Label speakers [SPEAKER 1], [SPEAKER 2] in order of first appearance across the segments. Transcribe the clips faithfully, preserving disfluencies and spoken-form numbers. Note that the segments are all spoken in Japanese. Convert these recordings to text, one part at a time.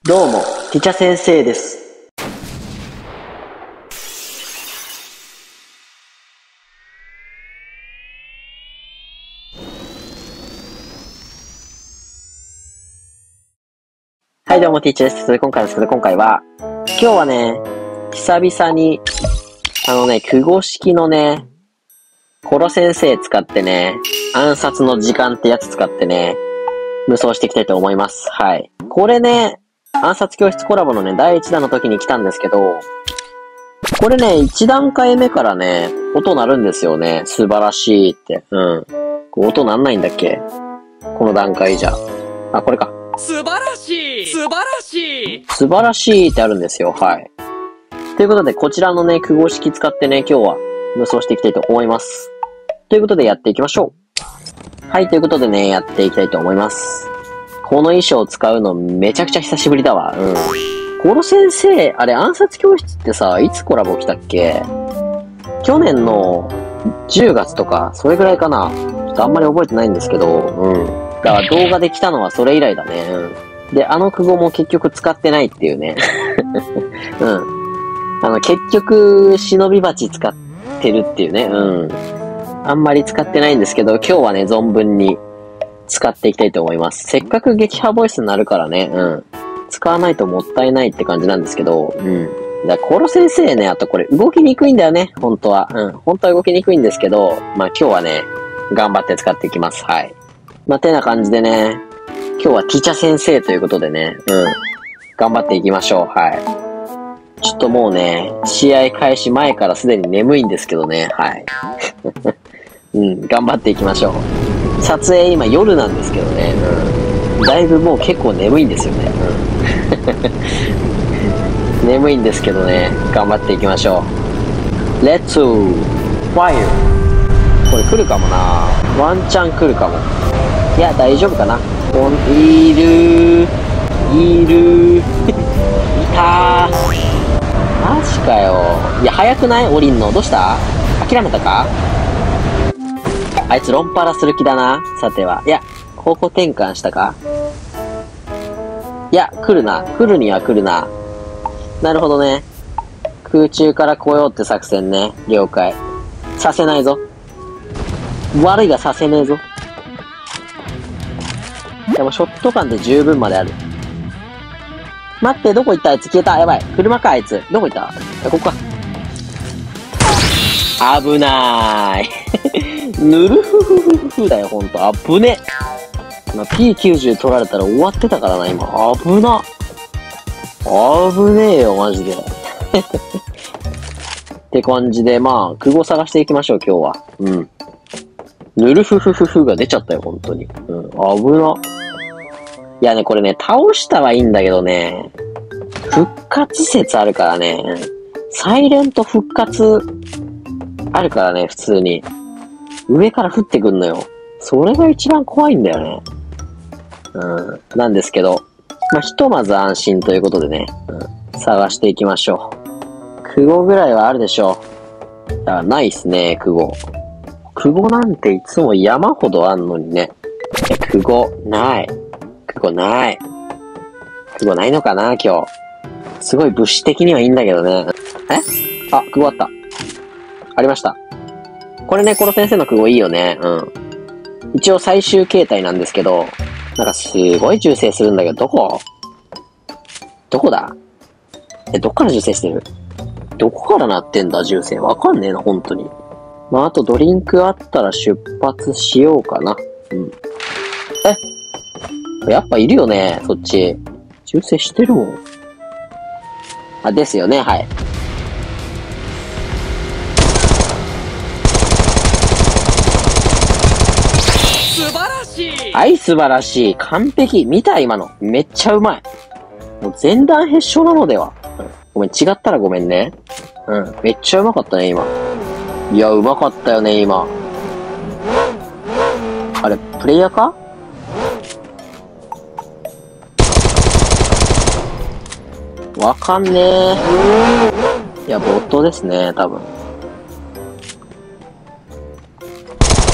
[SPEAKER 1] どうも、ティチャ先生です。はい、どうも、ティーチャーです。今回ですけど、今回は、今日はね、久々に、あのね、クゴ式のね、コロ先生使ってね、暗殺の時間ってやつ使ってね、無双していきたいと思います。はい。これね、暗殺教室コラボのね、だいいちだんの時に来たんですけど、これね、いち段階目からね、音鳴るんですよね。素晴らしいって。うん。音鳴んないんだっけ？この段階じゃ。あ、これか。
[SPEAKER 2] 素晴らしい素晴らしい
[SPEAKER 1] 素晴らしいってあるんですよ。はい。ということで、こちらのね、クゴ式使ってね、今日は無双していきたいと思います。ということで、やっていきましょう。はい、ということでね、やっていきたいと思います。この衣装を使うのめちゃくちゃ久しぶりだわ。うん。コロ先生、あれ暗殺教室ってさ、いつコラボ来たっけ？去年のじゅうがつとか、それぐらいかな。ちょっとあんまり覚えてないんですけど、うん。だから動画で来たのはそれ以来だね。うん。で、あのクゴも結局使ってないっていうね。うん。あの、結局、忍び鉢使ってるっていうね。うん。あんまり使ってないんですけど、今日はね、存分に使っていきたいと思います。せっかく撃破ボイスになるからね。うん。使わないともったいないって感じなんですけど、うん。だからコロ先生ね、あとこれ動きにくいんだよね。本当は。うん。本当は動きにくいんですけど、まあ今日はね、頑張って使っていきます。はい。まあ、てな感じでね、今日はティチャ先生ということでね、うん。頑張っていきましょう。はい。ちょっともうね、試合開始前からすでに眠いんですけどね、はい。うん、頑張っていきましょう。撮影今夜なんですけどね、うん。だいぶもう結構眠いんですよね、うん。眠いんですけどね、頑張っていきましょう。レッツファイア。これ来るかもな。ワンチャン来るかも。いや、大丈夫かな。おいるー。いるー。いたー。マジかよ。いや、早くない？降りんの。どうした？諦めたか？あいつ論パラする気だな。さては。いや、方向転換したか？いや、来るな。来るには来るな。なるほどね。空中から来ようって作戦ね。了解。させないぞ。悪いがさせねえぞ。でもショットガンで十分まである。待って、どこ行った？あいつ消えた。やばい。車か、あいつ。どこ行った？ここか。危なーい。ぬるふふふふふだよ、ほんと。あぶね。ま ピーきゅうじゅう 取られたら終わってたからな、今。あぶな。あぶねえよ、マジで。って感じで、まあ、クゴ探していきましょう、今日は。うん。ぬるふふふふが出ちゃったよ、ほんとに。うん。あぶな。いやね、これね、倒したはいいんだけどね、復活説あるからね、サイレント復活あるからね、普通に。上から降ってくんのよ。それが一番怖いんだよね。うん。なんですけど、まあ、ひとまず安心ということでね、うん、探していきましょう。クゴぐらいはあるでしょう。あ、ないっすね、クゴ。クゴなんていつも山ほどあんのにね。クゴ、ない。クゴない。クゴないのかな、今日。すごい物資的にはいいんだけどね。え？あ、クゴあった。ありました。これね、コロ先生のクゴいいよね。うん。一応最終形態なんですけど、なんかすごい銃声するんだけど、どこ？どこだ？え、どっから銃声してる？どこから鳴ってんだ、銃声。わかんねえな、本当に。まあ、あとドリンクあったら出発しようかな。うん。え？やっぱいるよね、そっち。銃声してるもん。あ、ですよね、はい。
[SPEAKER 2] 素晴らしい。
[SPEAKER 1] はい、素晴らしい。完璧。見た？今の。めっちゃうまい。もう前段必勝なのでは。うん、ごめん、違ったらごめんね。うん。めっちゃうまかったね、今。いや、うまかったよね、今。あれ、プレイヤーか？わかんねえ。いや、ボットですね、多分。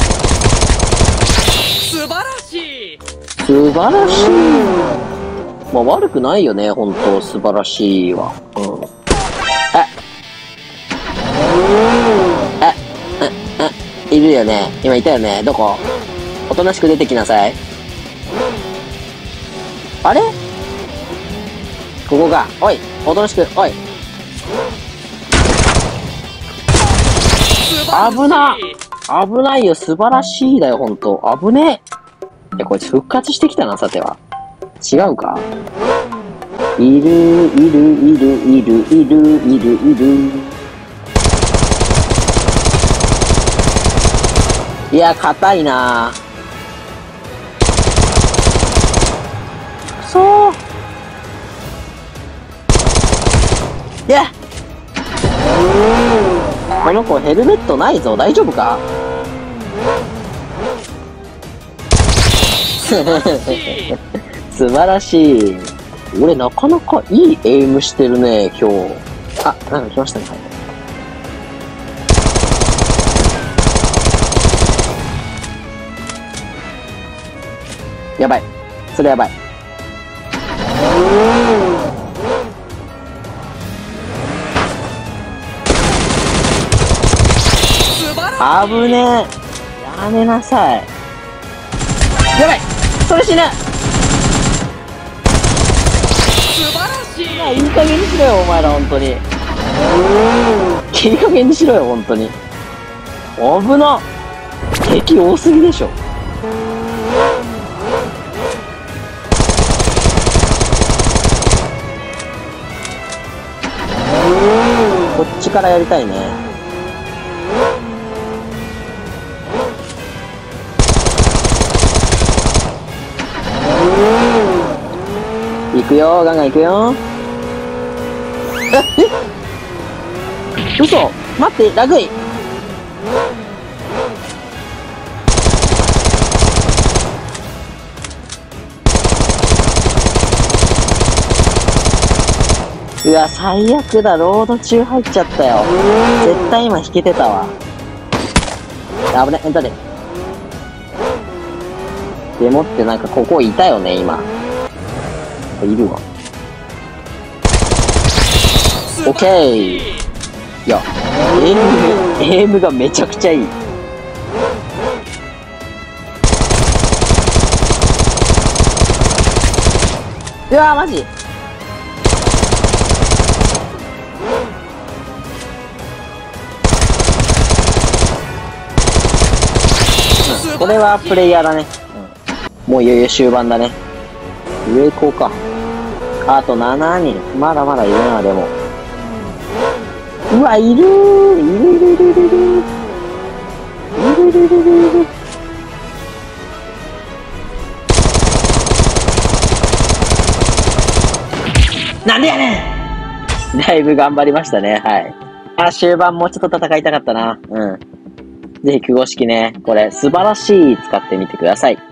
[SPEAKER 2] 素晴らしい。
[SPEAKER 1] 素晴らしい。 まあ悪くないよね、ほんと。素晴らしいわ。うん。えええ、え、いるよね。今いたよね。どこ？おとなしく出てきなさい。あれ？ここか。おい、おとなしく、おい。危な！危ないよ、素晴らしいだよ、ほんと。危ねえ。いや、こいつ復活してきたな、さては。違うか？いる、いる、いる、いる、いる、いる、いる。いや、硬いなぁ。くそー。いや、この子ヘルメットないぞ。大丈夫か？素晴らしい。俺なかなかいいエイムしてるね、今日。あ、なんか来ましたね。はい、やばい。それやばい。危ねえ。やめなさい。やばい。それ死ぬ。
[SPEAKER 2] 素晴らしい。
[SPEAKER 1] いや、いい加減にしろよ、お前ら、ほんとに。いい加減にしろよ、ほんとに。危な。敵多すぎでしょ。こっちからやりたいね。行くよ、ガンガン行くよ。え、え、嘘、待って、ラグい。うわ、最悪だ、ロード中入っちゃったよ。絶対今引けてたわ。危ね、エンターで。でもってなんかここいたよね、今。いるわ。オッケー。いや、エイム、エイムがめちゃくちゃいい。うわー、マジ。うん、これはプレイヤーだね。うん、もういよいよ終盤だね。上行こうか。あとしちにん。まだまだいるな、でも。うわ、いるー。いるいるいるいるいる。いるいるいるいる。なんでやねん。だいぶ頑張りましたね。はい。あ、終盤もうちょっと戦いたかったな。うん。ぜひ、複合式ね。これ、素晴らしい使ってみてください。